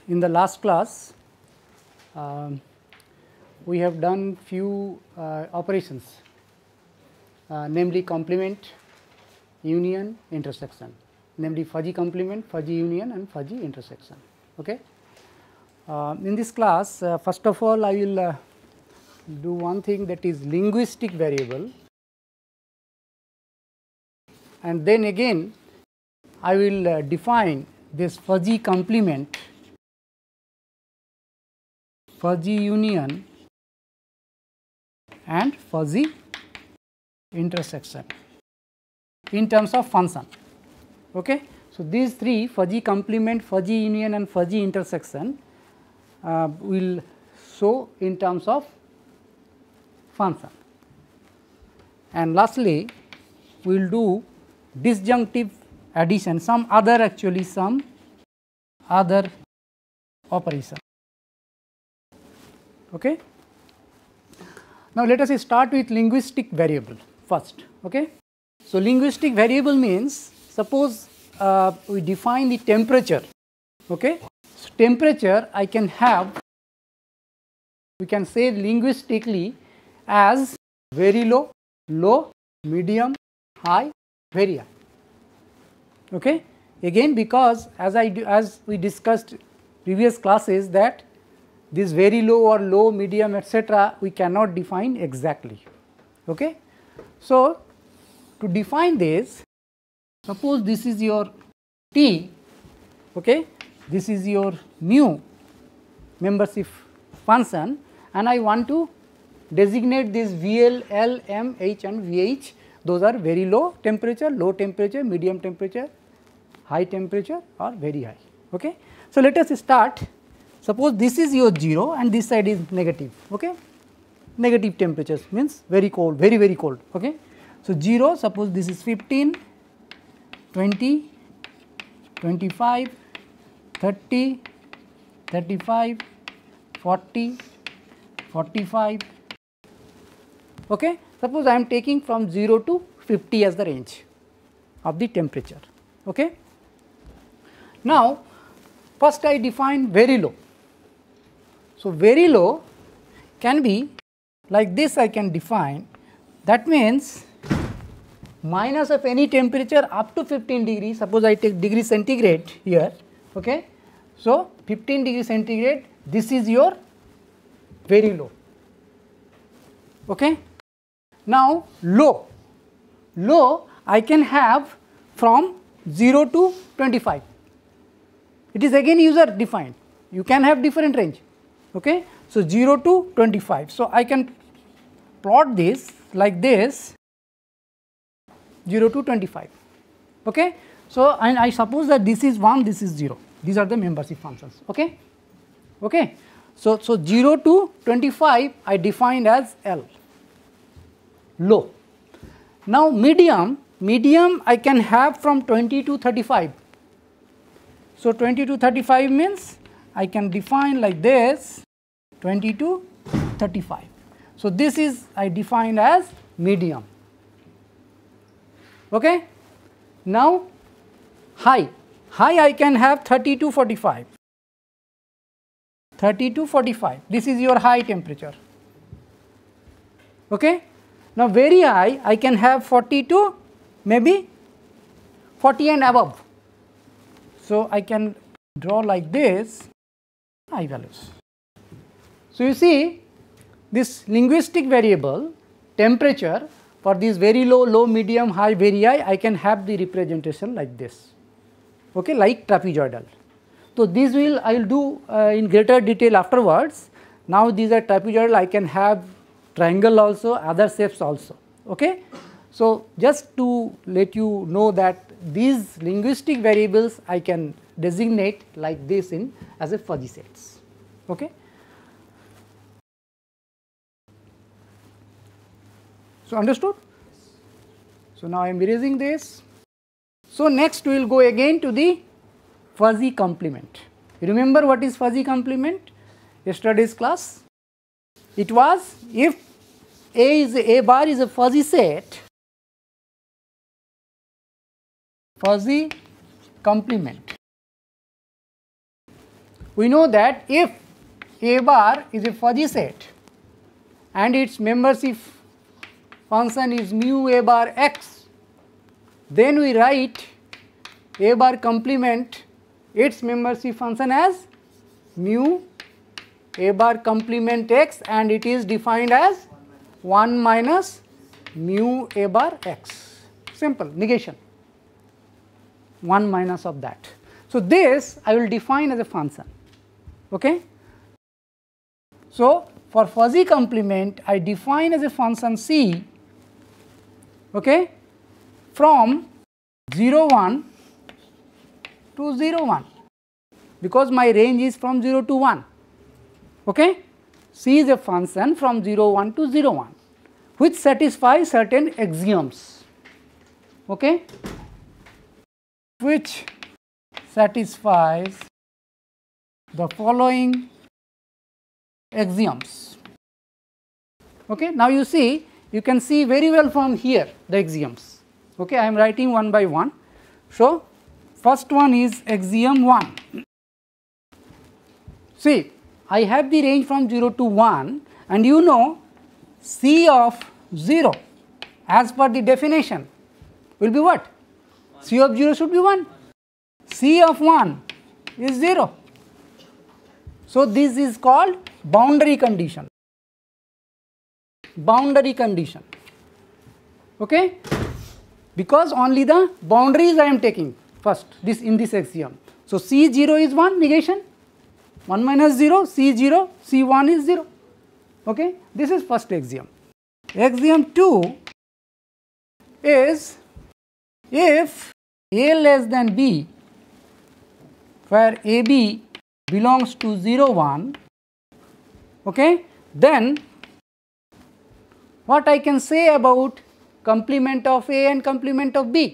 In the last class, we have done few operations, namely complement, union, intersection, namely fuzzy complement, fuzzy union and fuzzy intersection. Okay. In this class, first of all I will do one thing, that is linguistic variable, and then again I will define this fuzzy complement, fuzzy union and fuzzy intersection in terms of function. Okay. So, these three, fuzzy complement, fuzzy union and fuzzy intersection, will show in terms of function. And lastly, we will do disjunctive addition, some other operation. Okay. Now, let us start with linguistic variable first. Okay. So, linguistic variable means, suppose we define the temperature. Okay. So, temperature I can have, we can say linguistically as very low, low, medium, high, very high. Okay. Again, because as we discussed previous classes, that this very low or low, medium, etc., we cannot define exactly. Okay. So, to define this, suppose this is your T, okay, this is your mu membership function, and I want to designate this VL, L, M, H and VH, those are very low temperature, low temperature, medium temperature, high temperature or very high. Okay. So, let us start. Suppose this is your 0 and this side is negative. Okay. Negative temperatures means very cold, very, very cold. Okay. So, 0, suppose this is 15, 20, 25, 30, 35, 40, 45. Okay. Suppose I am taking from 0 to 50 as the range of the temperature. Okay. Now, first I define very low. So, very low can be like this, I can define, that means minus of any temperature up to 15 degrees, suppose I take degree centigrade here. Okay. So, 15 degree centigrade, this is your very low. Okay. Now, low, low I can have from 0 to 25, it is again user defined, you can have different range. Okay. So, 0 to 25. So, I can plot this like this, 0 to 25. Okay. So, and I suppose that this is 1, this is 0, these are the membership functions. Okay. Okay. So, 0 to 25 I defined as L, low. Now, medium, medium I can have from 20 to 35. So, 20 to 35 means I can define like this, 20 to 35. So, this is I defined as medium. Okay. Now, high, high I can have 30 to 45, 30 to 45, this is your high temperature. Okay. Now, very high I can have 40 to maybe 40 and above. So, I can draw like this high values. So, you see this linguistic variable temperature for this very low, low, medium, high, very high, I can have the representation like this, okay, like trapezoidal. So, this I will do in greater detail afterwards. Now, these are trapezoidal, I can have triangle also, other shapes also. Okay. So, just to let you know that these linguistic variables I can designate like this in as a fuzzy sets. Okay. So, understood? So, now I am erasing this. So, next we will go again to the fuzzy complement. You remember what is fuzzy complement? Yesterday's class, it was if A bar is a fuzzy set, fuzzy complement, we know that if A bar is a fuzzy set and its membership function is mu A bar x, then we write A bar complement its membership function as mu A bar complement x, and it is defined as 1 minus mu A bar x. Simple negation, 1 minus of that. So, this I will define as a function. Okay. So, for fuzzy complement I define as a function c, okay, from 0 1 to 0 1, because my range is from 0 to 1. Okay. C is a function from 0 1 to 0 1 which satisfies certain axioms, okay, which satisfies the following axioms. Okay. Now, you see, you can see very well from here the axioms. Okay. I am writing one by one. So, first one is axiom 1. See, I have the range from 0 to 1, and you know C of 0 as per the definition will be what? C of 0 should be 1. C of 1 is 0. So, this is called boundary condition. Boundary condition. Okay? Because only the boundaries I am taking first this in this axiom. So, C0 is 1, negation, 1 minus 0, C0, C1 is 0. Okay? This is first axiom. Axiom 2 is if A less than B, where AB belongs to 0 1, okay, then what I can say about complement of A and complement of B?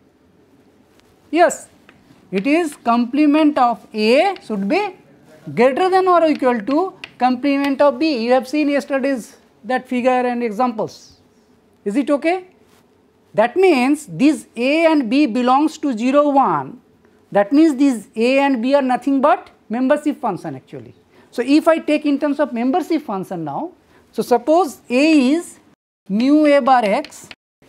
Yes, it is complement of A should be greater than or equal to complement of B. You have seen yesterday's that figure and examples. Is it okay? That means this A and B belongs to 0 1. That means these A and B are nothing but membership function actually. So, if I take in terms of membership function now, so suppose A is mu A bar x,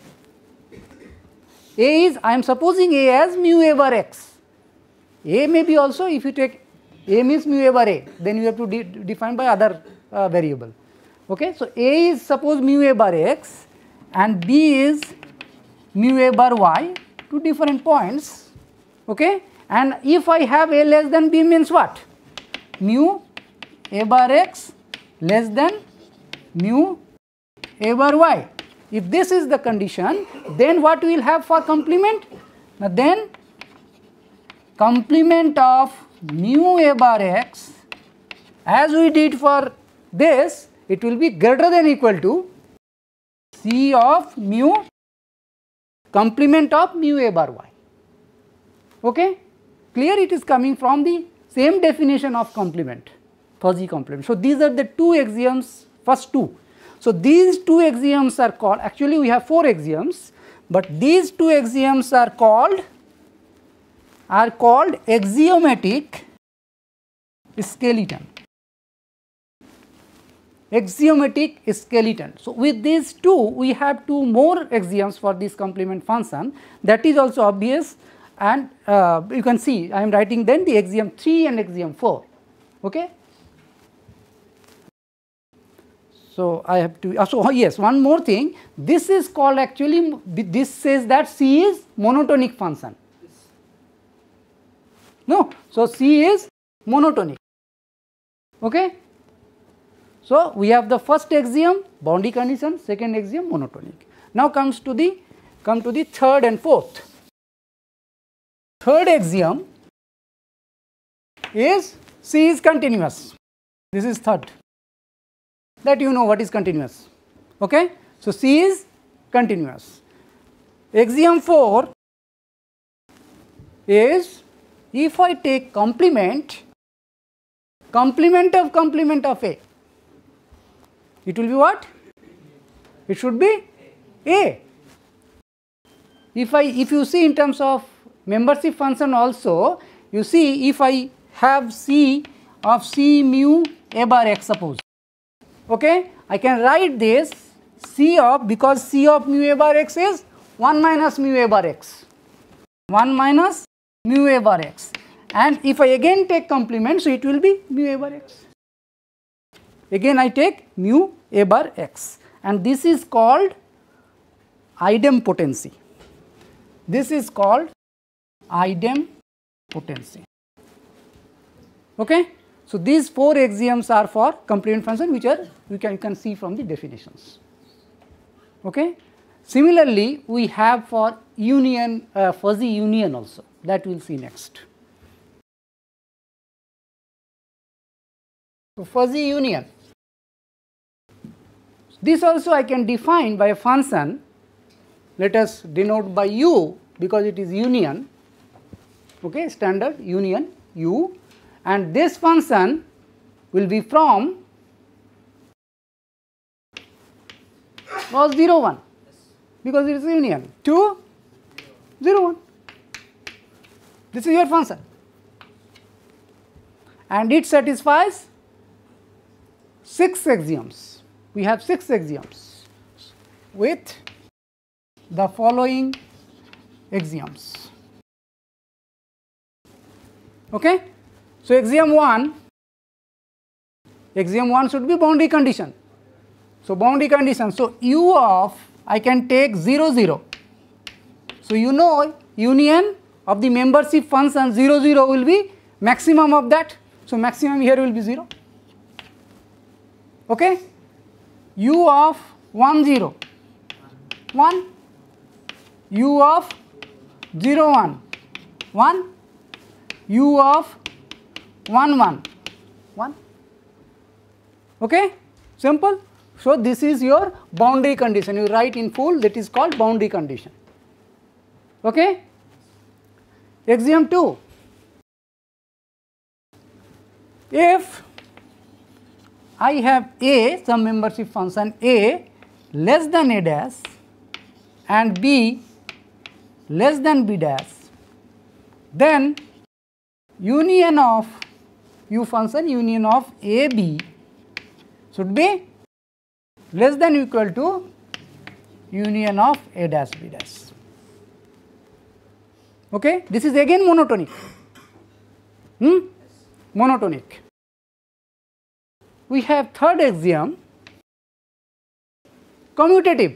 A is, I am supposing A as mu A bar x. A may be also, if you take A means mu A bar A, then you have to define by other variable. Okay. So, A is suppose mu A bar x and B is mu A bar y, two different points. Okay. And if I have A less than B means what? Mu A bar x less than mu A bar y. If this is the condition, then what we will have for complement? Now, then complement of mu A bar x, as we did for this, it will be greater than equal to C of mu complement of mu A bar y. Okay? Clear? It is coming from the same definition of complement, fuzzy complement. So, these are the two axioms, first two. So, these two axioms are called, actually we have 4 axioms, but these two axioms are called axiomatic skeleton. Axiomatic skeleton. So, with these two we have 2 more axioms for this complement function, that is also obvious, and you can see I am writing then the axiom 3 and axiom 4. Okay. So, I have to, so yes, one more thing, this is called actually, this says that C is monotonic function. No, so C is monotonic. Okay. So, we have the first axiom boundary condition, second axiom monotonic. Now comes to the third and fourth. Third axiom is C is continuous. This is third, that you know what is continuous. Okay. So, C is continuous. Axiom 4 is if I take complement of A, it will be what? It should be A. If you see in terms of membership function also, you see if I have C of C mu A bar x, suppose. Okay, I can write this C of, because C of mu A bar x is 1 minus mu A bar x, 1 minus mu A bar x, and if I again take complement, so it will be mu A bar x. Again I take mu A bar x, and this is called idempotency. This is called idempotency. Okay. So, these 4 axioms are for complement function, which are you can see from the definitions. Okay. Similarly, we have for union, fuzzy union also, that we will see next. So, fuzzy union, this also I can define by a function. Let us denote by u, because it is union, okay, standard union u, and this function will be from cos 0 1, because it is union, to 0 1. This is your function, and it satisfies 6 axioms. We have 6 axioms with the following axioms. Okay. So, axiom 1 should be boundary condition. So, boundary condition. So, u of, I can take 0 0. So, you know union of the membership function 0 0 will be maximum of that. So, maximum here will be 0. Okay. U of 1 0 1, u of 0 1 1, u of 1 1 1. Okay, simple. So, this is your boundary condition, you write in full, that is called boundary condition. Okay. Axiom 2, if I have A, some membership function A less than A dash and B less than B dash, then union of u function, union of A B should be less than or equal to union of A dash B dash. Okay. This is again monotonic, monotonic. We have third axiom, commutative,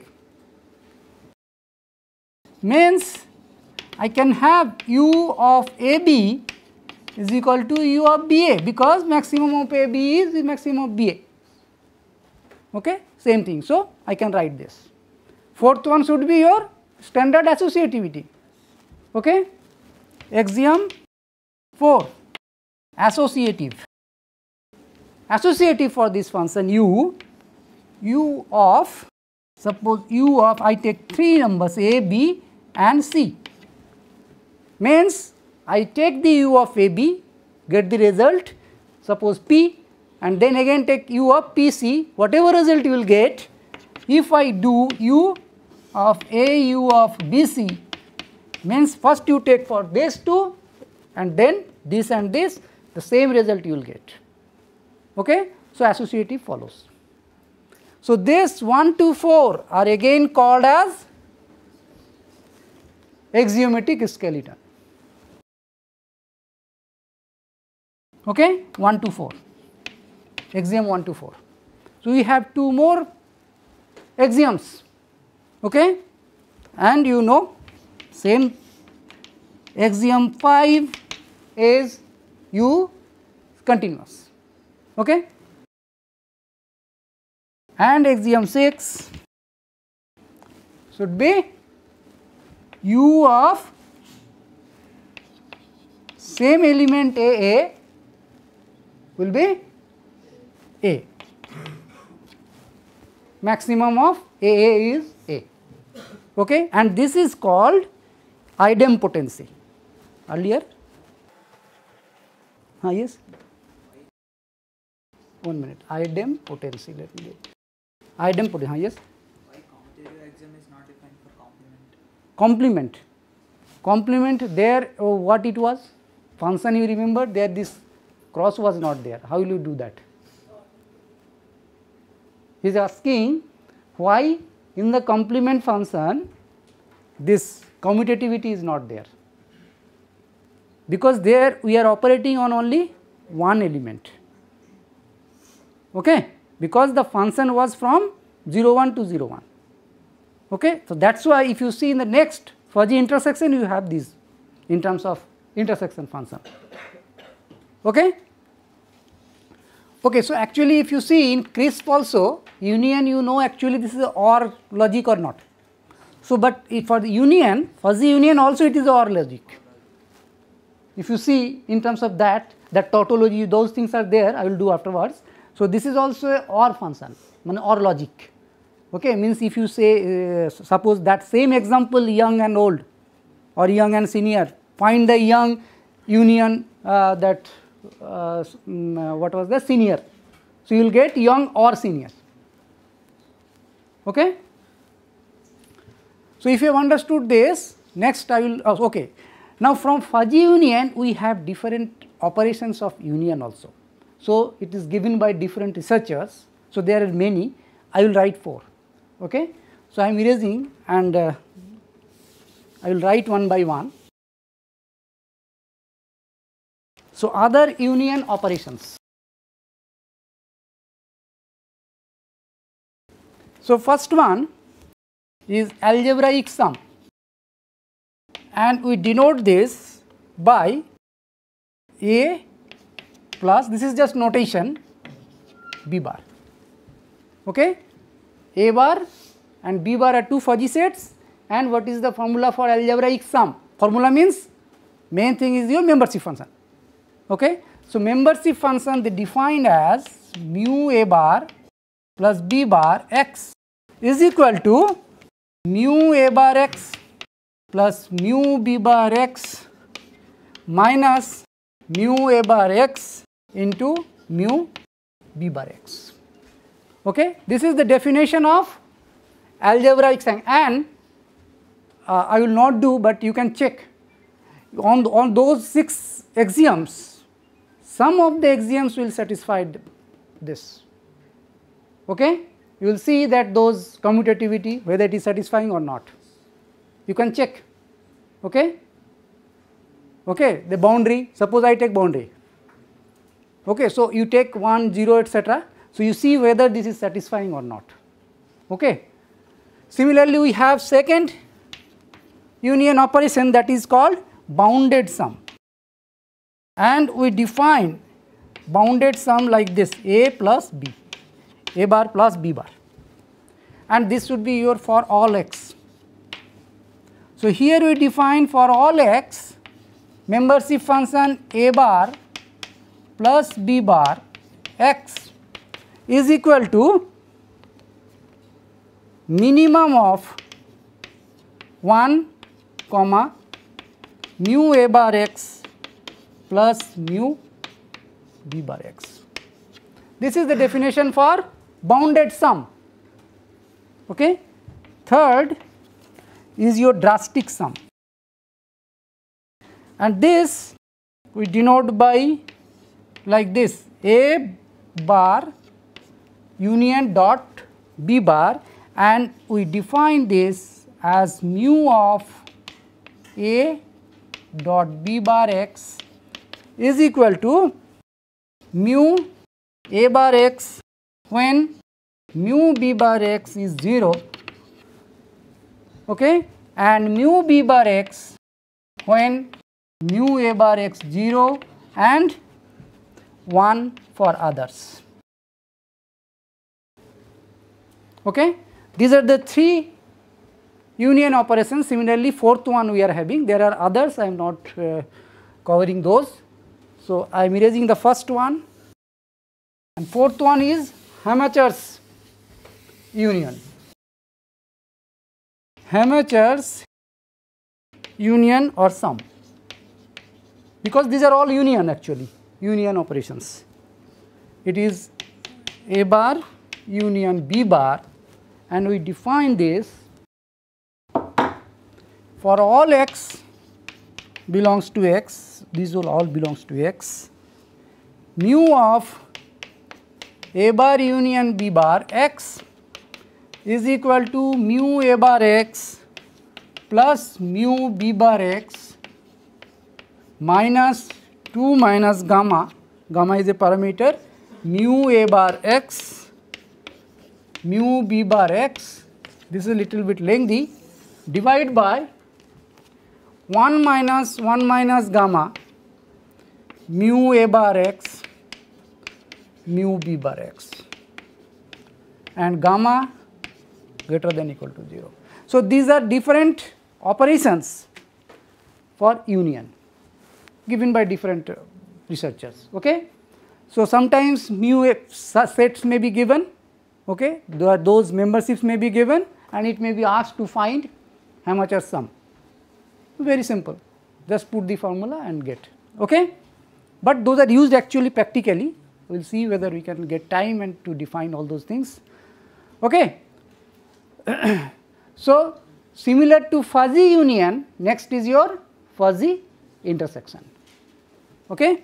means I can have u of AB is equal to u of BA, because maximum of AB is the maximum of BA. Okay, same thing. So, I can write this. Fourth one should be your standard associativity. Okay, axiom 4, associative. Associative for this function u of, suppose u of, I take 3 numbers A, B and C, means I take the u of AB, get the result, suppose P, and then again take u of PC, whatever result you will get, if I do u of A, u of BC, means first you take for base 2 and then this and this, the same result you will get. Okay. So, associative follows. So, this 1 to 4 are again called as axiomatic skeleton. Okay. 1 to 4, axiom 1 to 4. So, we have 2 more axioms. Okay. And you know same, axiom 5 is u continuous. Okay. And axiom 6 should be u of same element A will be A, maximum of A is A. Okay. And this is called idempotency. Earlier, yes, 1 minute, idempotency, let me get idempotency, yes. Why commutative axiom is not defined for complement? Complement there, what it was? Function, you remember, there this cross was not there. How will you do that? He is asking why in the complement function this commutativity is not there, because there we are operating on only one element, okay, because the function was from 0 1 to 0 1. Okay. So, that is why if you see in the next fuzzy intersection you have these in terms of intersection function. Okay. Okay, so actually if you see in CRISP also union, you know actually this is a OR logic or not. So, but for the union, fuzzy union also it is OR logic. If you see in terms of that tautology, those things are there, I will do afterwards. So, this is also a OR function, OR logic. Okay, means if you say suppose that same example young and old or young and senior, find the young union what was the senior. So, you will get young or senior. Okay. So, if you have understood this, next I will okay. Now, from fuzzy union we have different operations of union also. So, it is given by different researchers. So, there are many, I will write 4. Okay. So, I am erasing and I will write one by one. So, other union operations. So, first one is algebraic sum, and we denote this by A plus, this is just notation, B bar. Okay. A bar and B bar are two fuzzy sets, and what is the formula for algebraic sum? Formula means main thing is your membership function. Okay. So, membership function they defined as mu A bar plus B bar x is equal to mu A bar x plus mu B bar x minus mu A bar x into mu B bar x. Okay. This is the definition of algebraic sum, and I will not do, but you can check on those 6 axioms. Some of the axioms will satisfy this. Okay. You will see that those commutativity, whether it is satisfying or not, you can check. Okay. Okay. The boundary, suppose I take boundary. Okay. So, you take 1 0 etc. So, you see whether this is satisfying or not. Okay. Similarly, we have second union operation, that is called bounded sum, and we define bounded sum like this, A plus B, A bar plus B bar, and this should be your for all x. So, here we define for all x membership function A bar plus B bar x is equal to minimum of 1 comma mu A bar x plus mu B bar x. This is the definition for bounded sum. Okay. Third is your drastic sum, and this we denote by like this, A bar union dot B bar, and we define this as mu of A dot B bar x is equal to mu A bar x when mu B bar x is 0, okay, and mu B bar x when mu A bar x 0 and 1 for others. Okay. These are the 3 union operations. Similarly, fourth one we are having, there are others, I am not covering those. So, I am erasing the first one, and fourth one is Hamacher's union. Hamacher's union or sum, because these are all union actually, union operations. It is A bar union B bar, and we define this for all x belongs to x, these will all belongs to x, mu of A bar union B bar x is equal to mu A bar x plus mu B bar x minus 2 minus gamma, gamma is a parameter, mu A bar x, mu B bar x, this is a little bit lengthy, divide by 1 minus gamma, mu A bar x, mu B bar x, and gamma greater than equal to 0. So, these are different operations for union given by different researchers. Okay? So, sometimes mu sets may be given, okay? Those memberships may be given and it may be asked to find Hammacher sum. Very simple, just put the formula and get. Okay? But those are used actually practically. We will see whether we can get time and to define all those things. Okay? So, similar to fuzzy union, next is your fuzzy intersection. Okay?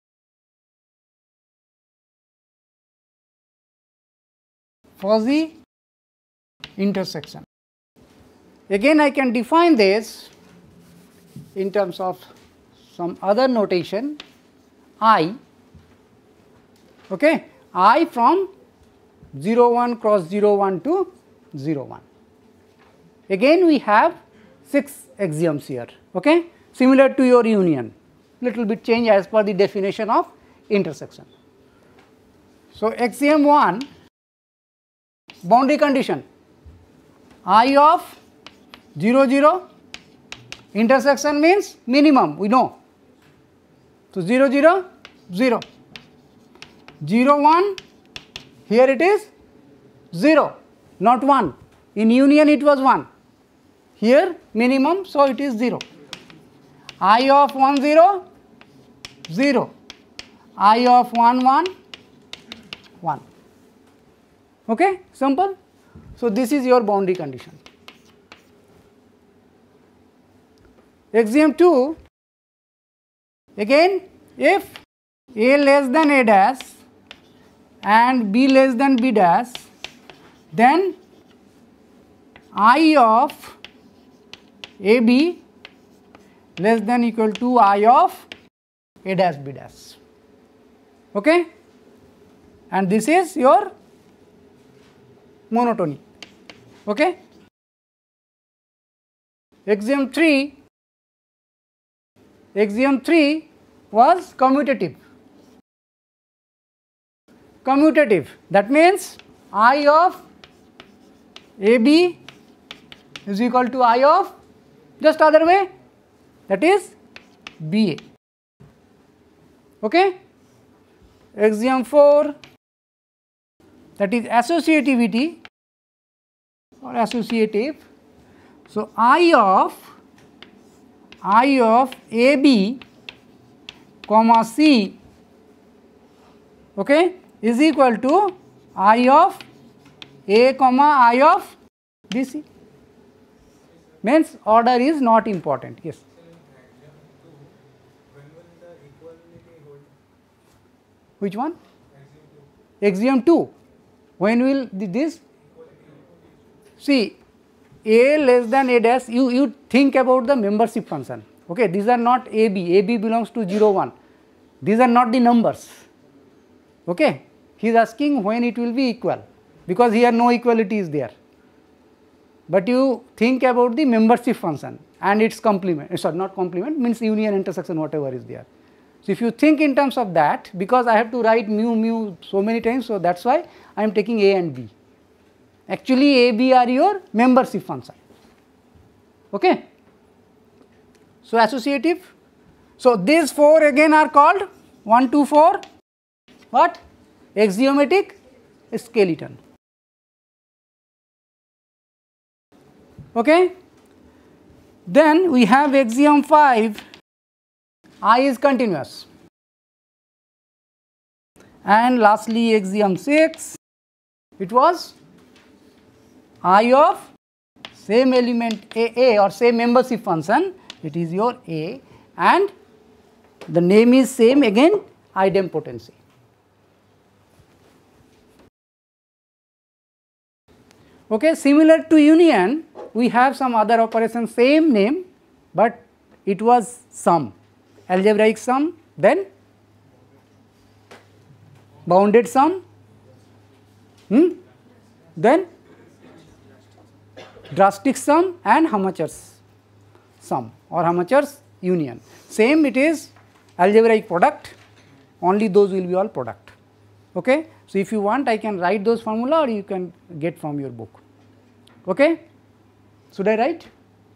Fuzzy intersection. Again, I can define this in terms of some other notation I, okay, I from 0 1 cross 0 1 to 0 1. Again we have 6 axioms here, okay, similar to your union, little bit change as per the definition of intersection. So, axiom 1, boundary condition, I of 0 0, intersection means minimum, we know. So, 0 0 0, 0 1, here it is 0, not 1, in union it was 1, here minimum, so it is 0. I of 1 0, 0, I of 1 1, 1. Okay, simple. So, this is your boundary condition. Axiom 2, again if A less than A dash and B less than B dash, then I of AB less than equal to I of A dash B dash. Okay? And this is your monotony. Okay? Axiom 3, axiom 3 was commutative. Commutative, that means I of AB is equal to I of, just other way, that is BA. Okay? Axiom 4, that is associativity or associative. So, I of AB comma C, okay, is equal to I of A comma I of BC, means order is not important. Yes. Which one? Axiom 2. When will this? See, A less than A dash, you think about the membership function. Okay, these are not AB, AB belongs to 0 1. These are not the numbers. Okay, he is asking when it will be equal, because here no equality is there. But you think about the membership function and its complement, sorry, not complement, means union, intersection, whatever is there. So, if you think in terms of that, because I have to write mu so many times, so that is why I am taking A and B. Actually, A, B are your membership function. Okay. So, associative. So, these 4 again are called 1, 2, 4, what? Axiomatic skeleton. Okay. Then we have axiom 5, I is continuous. And lastly, axiom 6, it was I of same element A or same membership function, it is your A, and the name is same again, idempotency. Okay, similar to union, we have some other operation, same name, but it was sum, algebraic sum, then bounded sum, then drastic sum and Hamacher's sum or Hamacher's union. Same, it is algebraic product, only those will be all product. Okay. So, if you want, I can write those formula or you can get from your book. Okay. Should I write?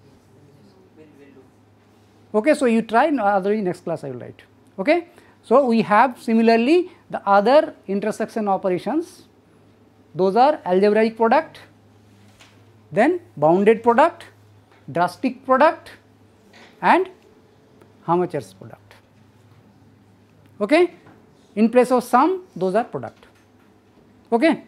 Okay. So, you try, otherwise next class I will write. Okay. So, we have similarly the other intersection operations, those are algebraic product, then bounded product, drastic product and Hamacher's product. Okay. In place of sum, those are product. Okay.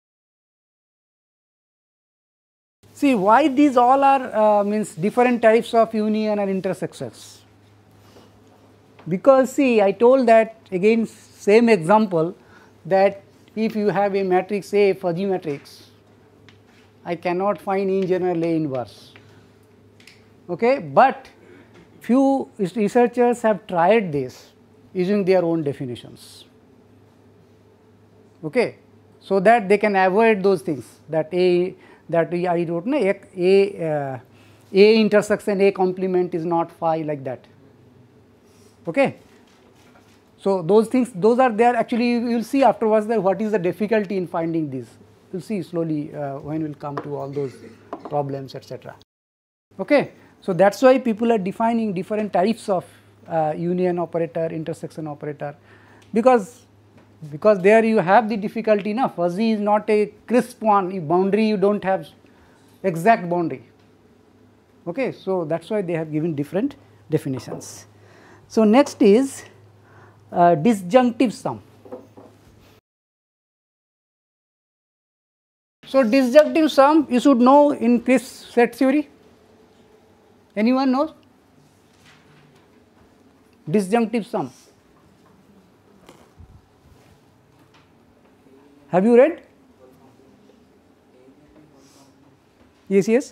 See, why these all are means different types of union and intersections? Because see, I told that again same example, that if you have a matrix A, fuzzy matrix, I cannot find in general A inverse. Okay. But few researchers have tried this using their own definitions. Okay. So that they can avoid those things, that I wrote A intersection A complement is not phi, like that. Okay. So those things, those are there, actually you will see afterwards that what is the difficulty in finding these, you will see slowly when we will come to all those problems, etc. Okay. So that is why people are defining different types of union operator, intersection operator, because there you have the difficulty enough. Fuzzy is not a crisp one, boundary you do not have exact boundary. Okay. So that is why they have given different definitions. So next is disjunctive sum. So disjunctive sum you should know in crisp set theory. Anyone knows? Disjunctive sum. Have you read? Yes, yes.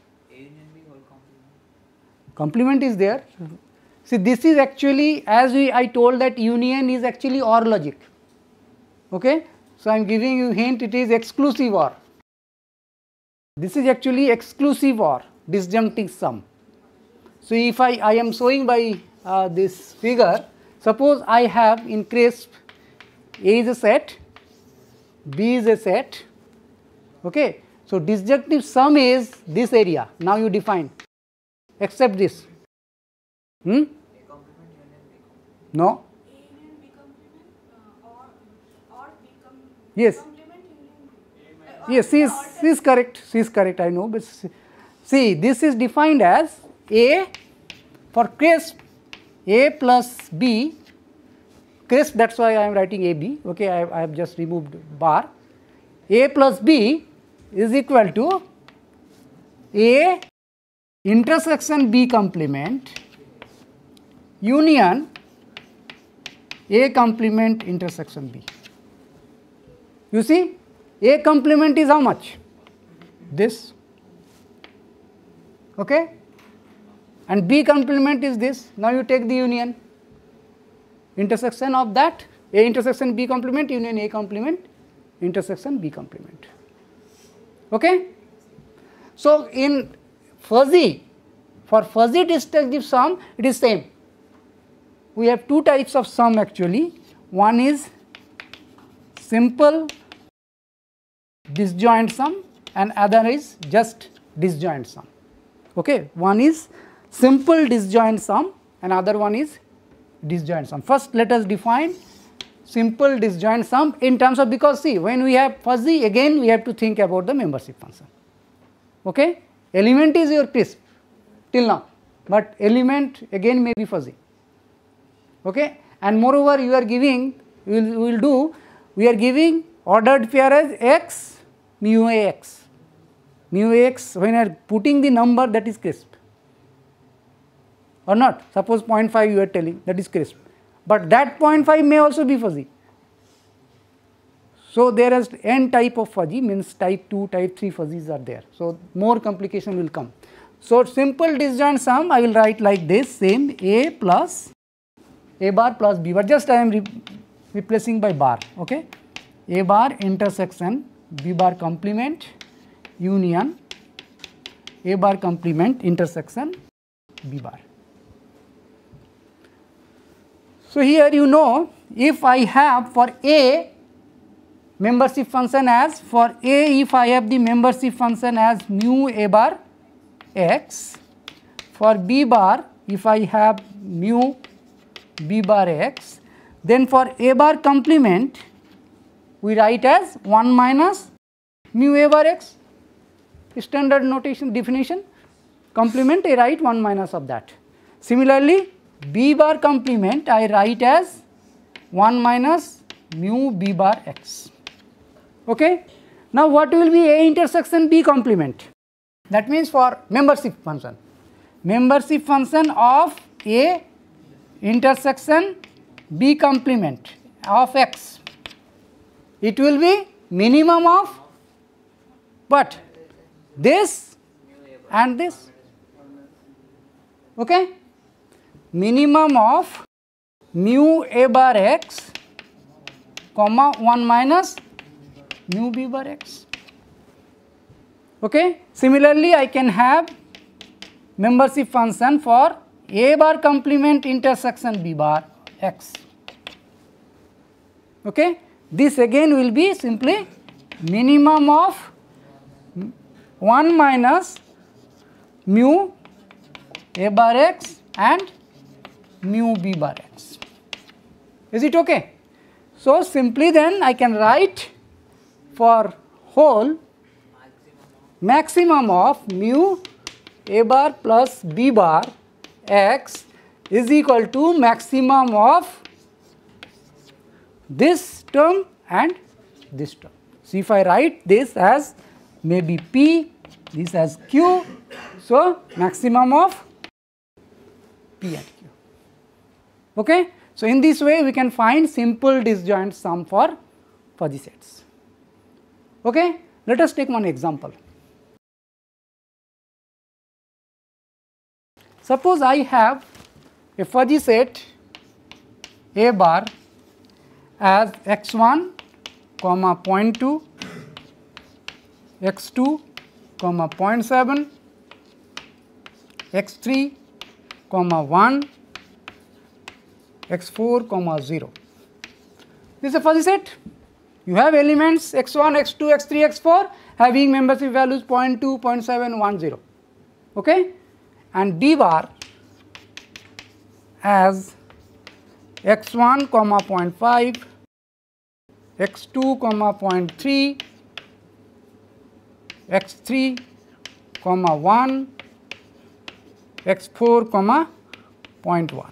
Complement is there. See, this is actually, as I told that union is actually OR logic. Okay. So I am giving you hint, it is exclusive OR. This is actually exclusive OR, disjunctive sum. So if I am showing by this figure, suppose I have in crisp A is a set, B is a set. Okay. So disjunctive sum is this area. Now you define, except this. No. Yes. Yes, C is correct. C is correct. I know, but see, this is defined as A for crisp, A plus B. Crisp, that is why I am writing AB. Okay, I have just removed bar. A plus B is equal to A intersection B complement union A complement intersection B. You see, A complement is how much? This. Okay, and B complement is this. Now you take the union, intersection of that, A intersection B complement, union A complement, intersection B complement. Okay. So in fuzzy, for fuzzy disjunctive sum, it is same. We have two types of sum actually. One is simple disjoint sum and other is just disjoint sum. Okay. One is simple disjoint sum and other one is disjoint sum. First let us define simple disjoint sum in terms of, because see, when we have fuzzy, again we have to think about the membership function. Okay. Element is your crisp till now, but element again may be fuzzy. Okay. And moreover you are giving, we are giving ordered pair as x mu a x. Mu a x, when I am putting the number, that is crisp or not. Suppose 0.5 you are telling, that is crisp, but that 0.5 may also be fuzzy. So, there is n type of fuzzy, means type 2, type 3 fuzzies are there. So, more complication will come. So, simple disjoint sum I will write like this, same A plus A bar plus B bar, just I am replacing by bar, okay. A bar intersection B bar complement union A bar complement intersection B bar. So, here you know, if I have for A membership function as, for A if I have the membership function as mu A bar x, for B bar if I have mu B bar x, then for A bar complement we write as 1 minus mu A bar x, standard notation definition, complement I write 1 minus of that. Similarly, B bar complement I write as 1 minus mu B bar x. Okay. Now, what will be A intersection B complement? That means for membership function of A intersection B complement of x, it will be minimum of what? This and this, okay. Minimum of mu A bar x comma 1 minus mu B bar x, okay. Similarly, I can have membership function for A bar complement intersection B bar x, okay. This again will be simply minimum of 1 minus mu A bar x and mu B bar x. Is it okay? So, simply then I can write for whole maximum of mu A bar plus B bar x is equal to maximum of this term and this term. So, if I write this as maybe P, this as Q, so maximum of P and Q, okay. So, in this way we can find simple disjoint sum for fuzzy sets, okay. Let us take one example. Suppose I have a fuzzy set A bar as x1 comma 0.2, x2 comma 0.7, x3 comma 1, x4 comma 0. This is a fuzzy set. You have elements x1, x2, x3, x4 having membership values 0.2, 0.7, 1, 0, okay. And D bar as x1 comma 0.5, x2 comma 0.3, x3 comma 1, x4 comma 0.1.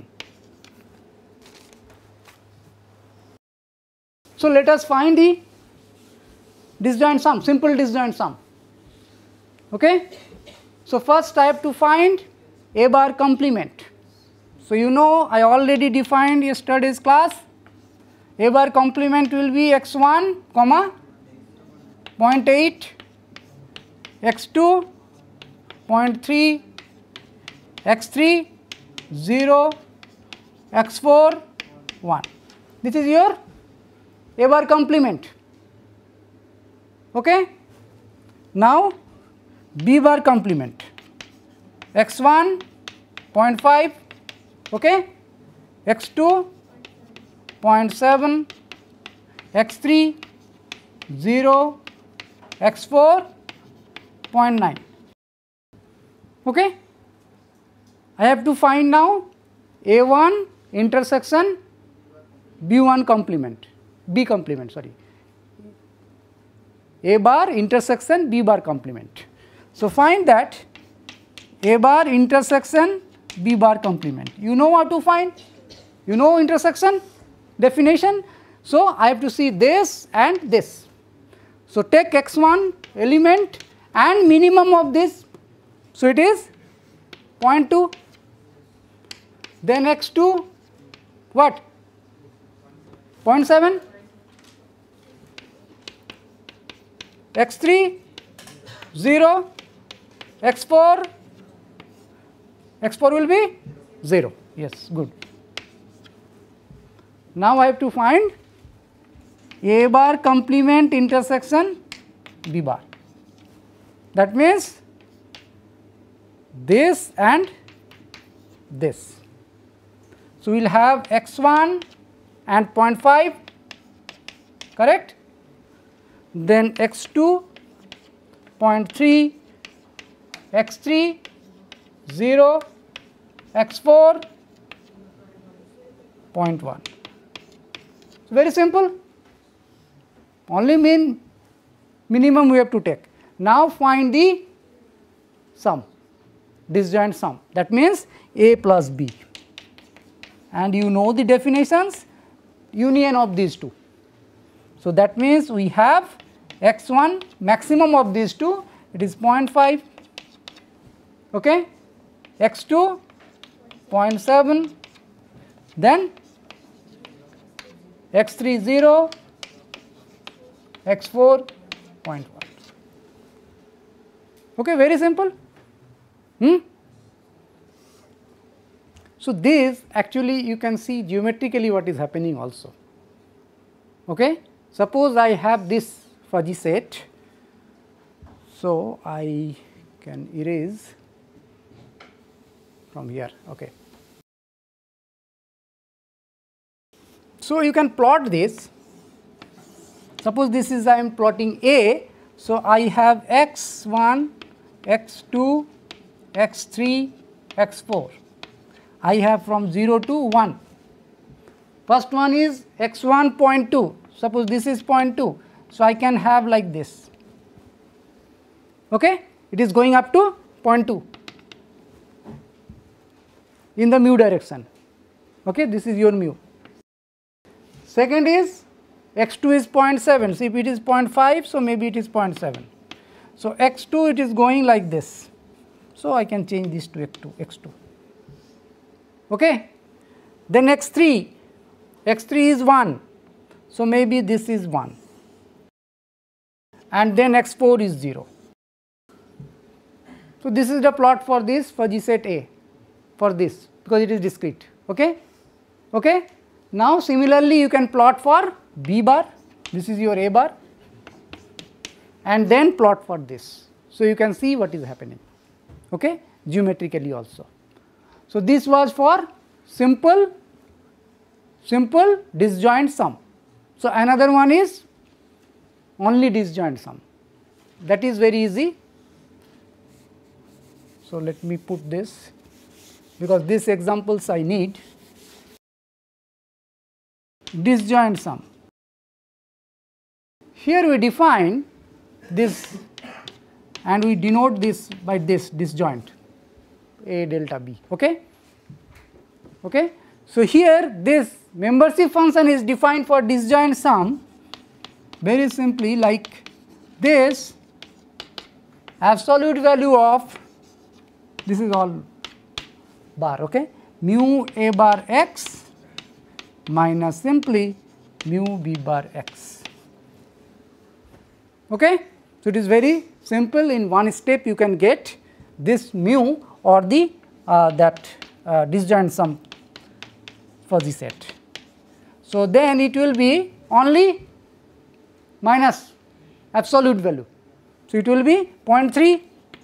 So, let us find the disjoint sum, simple disjoint sum, okay. So, first I have to find A bar complement. So, you know I already defined yesterday's class, A bar complement will be x1 comma 0.8, x2 0.3, x3 0, x4 1. This is your A bar complement, okay. Now, B bar complement x1 0.5, okay, x2 0.7, x3 0, x4 0.9, okay. I have to find now A1 intersection B1 complement, B complement, sorry, A bar intersection B bar complement. So, find that A bar intersection B bar complement. You know what to find? You know intersection definition. So, I have to see this and this. So, take x1 element and minimum of this. So, it is 0.2, then x2 what 0.7, x3 0, x4 will be 0. Yes, good. Now I have to find A bar complement intersection B bar. That means this and this. So we will have x1 and 0.5, correct? Then x2, 0.3, x3, 0, x4, 0.1. So very simple. Only minimum we have to take. Now find the sum, disjoint sum. That means A plus B. And you know the definitions, union of these two. So that means we have x1 maximum of these two, it is 0.5, okay, x2 0.7, then x3 0, x4 0.1. Okay, very simple. So this actually you can see geometrically what is happening also. Okay, suppose I have this fuzzy set, so I can erase from here. Okay. So you can plot this. Suppose this is I am plotting A, so I have x1, x2, x3, x4. I have from 0 to 1. First one is x1 0.2, suppose this is 0.2, so I can have like this. Okay, it is going up to 0.2 in the mu direction. Okay, this is your mu. Second is x2 is 0.7, so if it is 0.5, so maybe it is 0.7. So x2 it is going like this, so I can change this to x2. Okay. Then x3 is 1, so maybe this is 1, and then x4 is 0. So this is the plot for this fuzzy set A, for this, because it is discrete. Okay. Okay. Now similarly you can plot for B bar, this is your A bar, and then plot for this. So you can see what is happening, okay, geometrically also. So this was for simple disjoint sum. So another one is only disjoint sum, that is very easy. So let me put this, because these examples I need. Disjoint sum. Here we define this and we denote this by this disjoint A delta B. Okay. Okay. So here this membership function is defined for disjoint sum very simply like this: absolute value of, this is all bar, okay, mu A bar x minus simply mu B bar x. Okay. So it is very simple, in one step you can get this mu or the disjoint sum fuzzy set. So then it will be only minus absolute value. So it will be 0.3,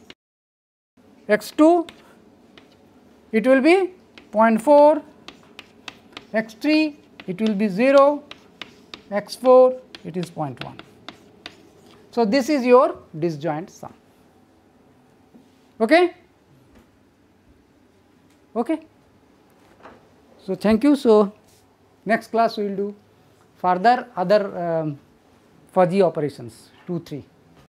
x2 it will be 0.4, x3 it will be 0, x4 it is 0.1. So this is your disjoint sum. Okay. Okay. So thank you. So next class we will do further other fuzzy operations 2, 3.